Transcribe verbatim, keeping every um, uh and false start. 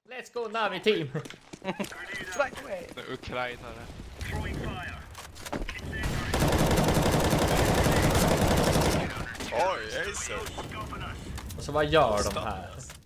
Let's go Navi team. Right way. Ukrainare. Oj, Acer. Och så vad gör de här?